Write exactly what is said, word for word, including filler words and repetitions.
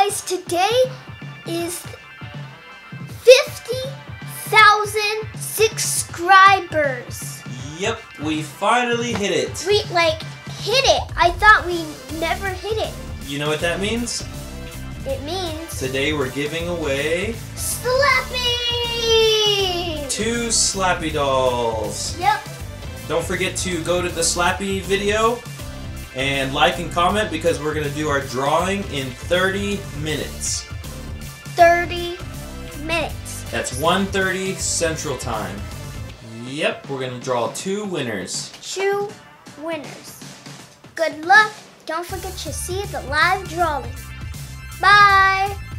guys, today is fifty thousand subscribers. Yep, we finally hit it. We, like, hit it. I thought we never hit it. You know what that means? It means... Today we're giving away... Slappy! Two Slappy dolls. Yep. Don't forget to go to the Slappy video and like and comment because we're going to do our drawing in thirty minutes. thirty minutes. That's one thirty Central Time. Yep, we're going to draw two winners. Two winners. Good luck. Don't forget to see the live drawing. Bye.